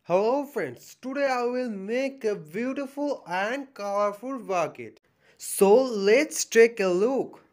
Hello friends, today I will make a beautiful and colorful bucket. So let's take a look.